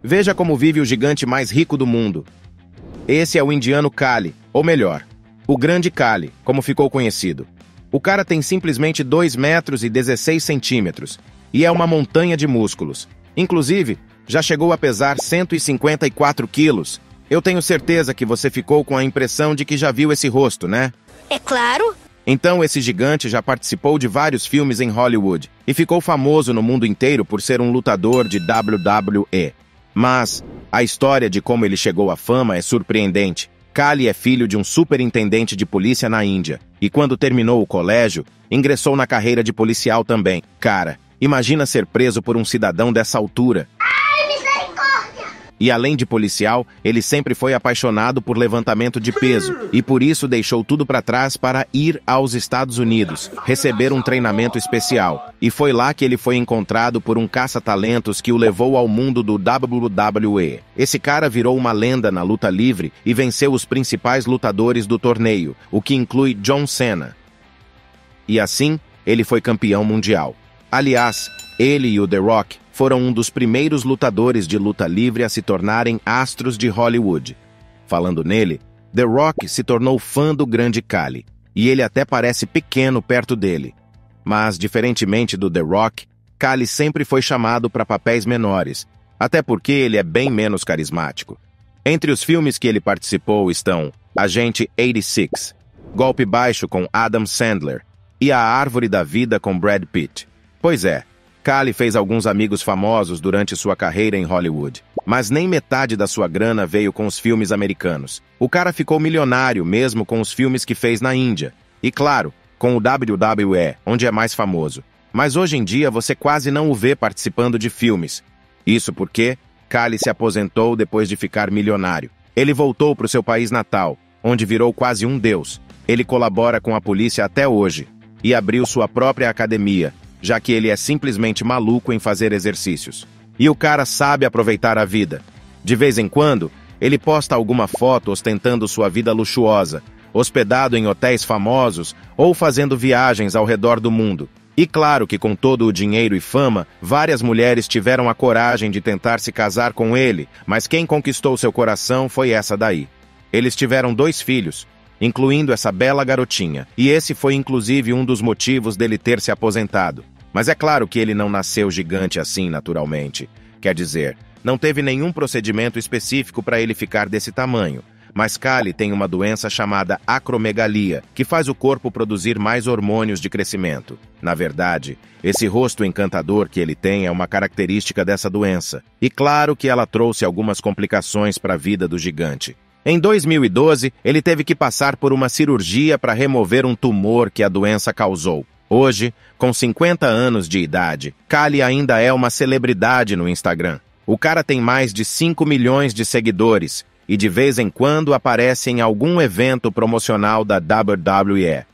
Veja como vive o gigante mais rico do mundo. Esse é o indiano Kali, ou melhor, o Grande Kali, como ficou conhecido. O cara tem simplesmente 2 metros e 16 centímetros, e é uma montanha de músculos. Inclusive, já chegou a pesar 154 quilos. Eu tenho certeza que você ficou com a impressão de que já viu esse rosto, né? É claro. Então, esse gigante já participou de vários filmes em Hollywood e ficou famoso no mundo inteiro por ser um lutador de WWE. Mas a história de como ele chegou à fama é surpreendente. Kali é filho de um superintendente de polícia na Índia e quando terminou o colégio, ingressou na carreira de policial também. Cara, imagina ser preso por um cidadão dessa altura. E além de policial, ele sempre foi apaixonado por levantamento de peso e por isso deixou tudo para trás para ir aos Estados Unidos, receber um treinamento especial. E foi lá que ele foi encontrado por um caça-talentos que o levou ao mundo do WWE. Esse cara virou uma lenda na luta livre e venceu os principais lutadores do torneio, o que inclui John Cena. E assim, ele foi campeão mundial. Aliás, ele e o The Rock foram um dos primeiros lutadores de luta livre a se tornarem astros de Hollywood. Falando nele, The Rock se tornou fã do Grande Kali, e ele até parece pequeno perto dele. Mas, diferentemente do The Rock, Kali sempre foi chamado para papéis menores, até porque ele é bem menos carismático. Entre os filmes que ele participou estão Agente 86, Golpe Baixo com Adam Sandler e A Árvore da Vida com Brad Pitt. Pois é, Kali fez alguns amigos famosos durante sua carreira em Hollywood, mas nem metade da sua grana veio com os filmes americanos. O cara ficou milionário mesmo com os filmes que fez na Índia, e claro, com o WWE, onde é mais famoso. Mas hoje em dia você quase não o vê participando de filmes. Isso porque Kali se aposentou depois de ficar milionário. Ele voltou para o seu país natal, onde virou quase um deus. Ele colabora com a polícia até hoje, e abriu sua própria academia, já que ele é simplesmente maluco em fazer exercícios. E o cara sabe aproveitar a vida. De vez em quando, ele posta alguma foto ostentando sua vida luxuosa, hospedado em hotéis famosos ou fazendo viagens ao redor do mundo. E claro que com todo o dinheiro e fama, várias mulheres tiveram a coragem de tentar se casar com ele, mas quem conquistou seu coração foi essa daí. Eles tiveram 2 filhos, incluindo essa bela garotinha, e esse foi inclusive um dos motivos dele ter se aposentado. Mas é claro que ele não nasceu gigante assim naturalmente. Quer dizer, não teve nenhum procedimento específico para ele ficar desse tamanho. Mas Kali tem uma doença chamada acromegalia, que faz o corpo produzir mais hormônios de crescimento. Na verdade, esse rosto encantador que ele tem é uma característica dessa doença. E claro que ela trouxe algumas complicações para a vida do gigante. Em 2012, ele teve que passar por uma cirurgia para remover um tumor que a doença causou. Hoje, com 50 anos de idade, Kali ainda é uma celebridade no Instagram. O cara tem mais de 5 milhões de seguidores e de vez em quando aparece em algum evento promocional da WWE.